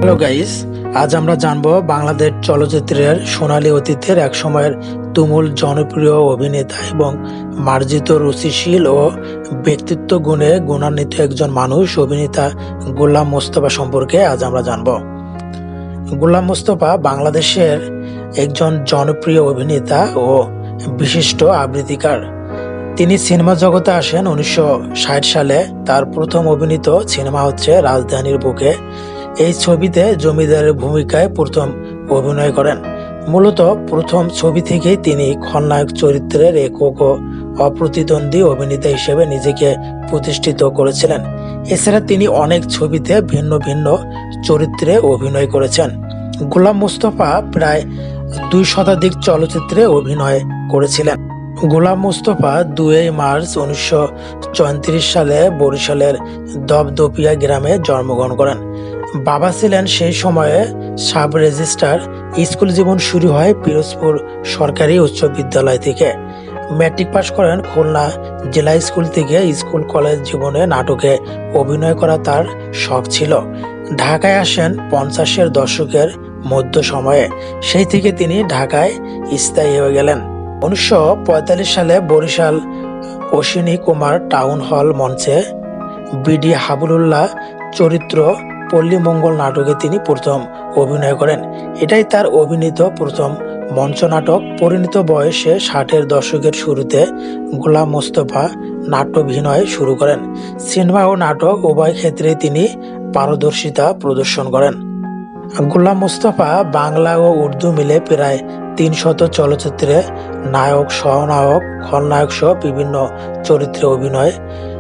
Hello guys, আজ আমরা জানবো বাংলাদেশ চলচ্চিত্রের সোনালী অতীতের এক সময়ের তুমুল জনপ্রিয় অভিনেতা এবং মার্জিত রুচিশীল ও ব্যক্তিত্ব গুণে গুণান্বিত একজন মানুষ অভিনেতা গোলাম মোস্তফা সম্পর্কে আজ আমরা জানবো। গোলাম মোস্তফা বাংলাদেশের একজন জনপ্রিয় অভিনেতা ও বিশিষ্ট আবৃত্তিকার। তিনি সিনেমা জগতে আসেন 1960 সালে। তার প্রথম অভিনীত সিনেমা হচ্ছে রাজধানীর বুকে। এই ছবিতে জমিদারের ভূমিকায় প্রথম অভিনয় করেন। মূলত প্রথম ছবি থেকেই তিনি খলনায়ক চরিত্রের একক ও অপ্রতিদ্বন্দ্বী অভিনেতা হিসেবে নিজেকে প্রতিষ্ঠিত করেছিলেন। এছাড়া তিনি অনেক ছবিতে ভিন্ন ভিন্ন চরিত্রে অভিনয় করেছেন। গোলাম মোস্তফা প্রায় 2 শতাধিক চলচ্চিত্রে অভিনয় করেছিলেন। গোলাম মোস্তফা 2 মার্চ 1934 সালে বরিশালের দপদপিয়া গ্রামে জন্মগ্রহণ করেন। বাবা ছিলেন সেই সময়ে সাব রেজিস্ট্রার। স্কুল জীবন শুরু হয় পিরোজপুর সরকারি উচ্চ বিদ্যালয় থেকে। ম্যাট্রিক পাশ করেন খুলনা জেলা স্কুল থেকে। স্কুল কলেজ জীবনে নাটকে অভিনয় করা তার শখ ছিল। ঢাকায় আসেন 50-এর দশকের মধ্য সময়ে। সেই থেকে তিনি ঢাকায় স্থায়ী হয়ে গেলেন। 1945 সালে বরিশাল অশ্বিনী কুমার টাউন হল মঞ্চে বিডি হাবিবুল্লাহ চরিত্র পল্লীমঙ্গল নাটকে তিনি প্রথম অভিনয় করেন। এটাই তার অভিনীত প্রথম মঞ্চ নাটক। পরিণত বয়সে 60-এর দশকের শুরুতে গোলাম মোস্তফা নাট্যাভিনয় শুরু করেন। সিনেমা ও নাটক উভয় ক্ষেত্রেই তিনি পারদর্শিতা প্রদর্শন করেন। গোলাম মোস্তফা বাংলা ও উর্দু মিলে প্রায় 300 চলচ্চিত্রে নায়ক, সহনায়ক, খলনায়ক সহ বিভিন্ন চরিত্রে অভিনয়।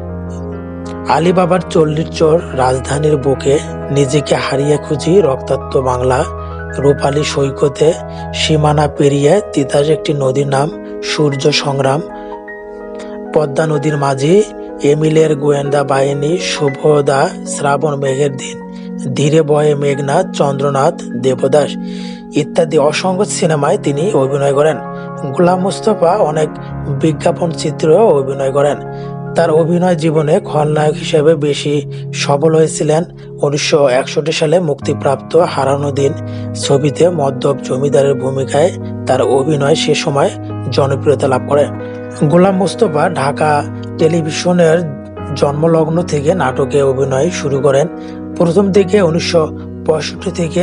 আলিবাবার 40 চোর, রাজধানীর বুকে, নিজেকে হারিয়ে খুঁজি, রক্তাক্ত বাংলা, রূপালী সৈকতে, সীমানা পেরিয়ে, তিতাস একটি নদীর নাম, সূর্য সংগ্রাম, পদ্মা নদীর মাঝি, এমিলের গোয়েন্দা বাহিনী, শুভদা, শ্রাবণ মেঘের দিন, ধীরে বয়ে মেঘনাথ, চন্দ্রনাথ, দেবদাস ইত্যাদি অসংখ্য সিনেমায় তিনি অভিনয় করেন। গোলাম মোস্তফা অনেক বিজ্ঞাপন চিত্রেও অভিনয় করেন। তার অভিনয় জীবনে খলনায়ক হিসেবে বেশি সফল হয়েছিলেন 1961 সালে মুক্তিপ্রাপ্ত হারানো দিন ছবিতে মদ্যপ জমিদারের ভূমিকায় তার অভিনয় সে সময় জনপ্রিয়তা লাভ করে। গোলাম মোস্তফা ঢাকা টেলিভিশনের জন্মলগ্ন থেকে নাটকে অভিনয় শুরু করেন। প্রথম দিকে 1965 থেকে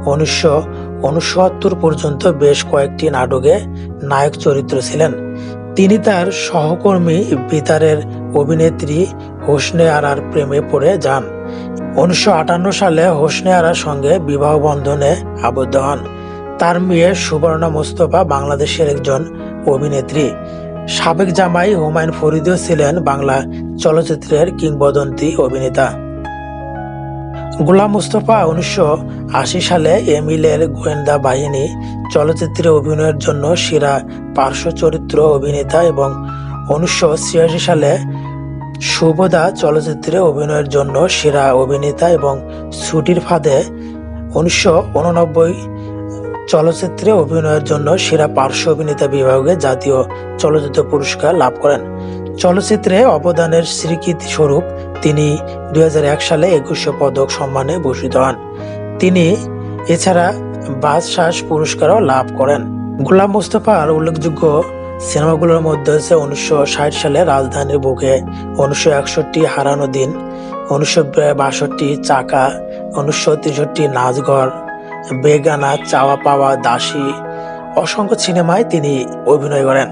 1969 পর্যন্ত বেশ কয়েকটি নাটকে নায়ক চরিত্র ছিলেন। তিনি তার সহকর্মী বিতারের অভিনেত্রী হোসনে আরার প্রেমে পড়ে যান। 1958 সালে হোসনে আরার সঙ্গে বিবাহ বন্ধনে আবদ্ধ হন। তার মেয়ে সুবর্ণা মোস্তফা বাংলাদেশের একজন অভিনেত্রী। সাবেক জামাই হুমায়ুন ফরিদও ছিলেন বাংলা চলচ্চিত্রের কিংবদন্তি অভিনেতা। গোলাম মোস্তফা 1980 সালে এমিলের গোয়েন্দা বাহিনী চলচ্চিত্রে অভিনয়ের জন্য সেরা পার্শ্ব চরিত্র অভিনেতা এবং 1986 সালে শুভদা চলচ্চিত্রে অভিনয়ের জন্য সেরা অভিনেতা এবং ছুটির ফাঁদে 1989 চলচ্চিত্রে অভিনয়ের জন্য সেরা পার্শ্ব অভিনেতা বিভাগে জাতীয় চলচ্চিত্র পুরস্কার লাভ করেন। চলচ্চিত্রে অবদানের স্বীকৃতি স্বরূপ তিনি 2001 সালে 21 পদক সম্মানে ভূষিত হন। তিনি এছাড়া বাদশাহ পুরস্কারও লাভ করেন। গোলাম মোস্তফার উল্লেখযোগ্য সিনেমাগুলোর মধ্যে হচ্ছে 1960 সালে রাজধানীর বুকে, 1961 হারানো দিন, 1962 চাকা, 1963 নাচঘর, বেগানা, চাওয়া পাওয়া, দাসী, অসংখ্য সিনেমায় তিনি অভিনয় করেন।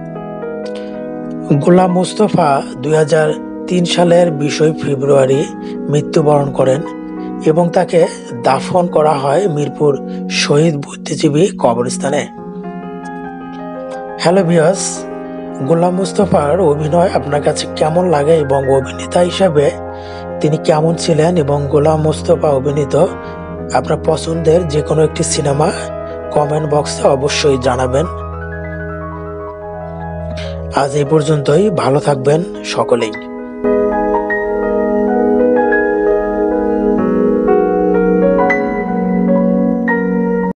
গোলাম মোস্তফা 2003 সালের 20 ফেব্রুয়ারি মৃত্যুবরণ করেন এবং তাকে দাফন করা হয় মিরপুর শহীদ বুদ্ধিজীবী কবরস্থানে। হ্যালো ভিউয়ার্স, গোলাম মোস্তফার অভিনয় আপনার কাছে কেমন লাগে এবং অভিনেতা হিসাবে তিনি কেমন ছিলেন এবং গোলাম মোস্তফা অভিনীত আপনার পছন্দের যে কোনো একটি সিনেমা কমেন্ট বক্সে অবশ্যই জানাবেন। আজ এই পর্যন্তই। ভালো থাকবেন সকলেই।